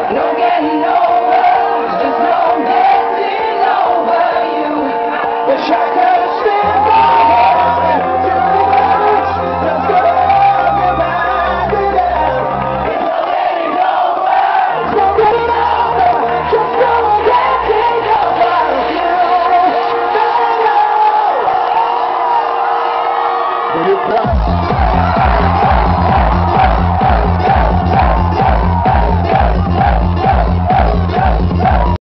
No getting over, just no getting over you. Wish I could spin my head to the words, just go behind it down. It's no getting over, it's no getting over, just no getting over you. No, no. But it's not.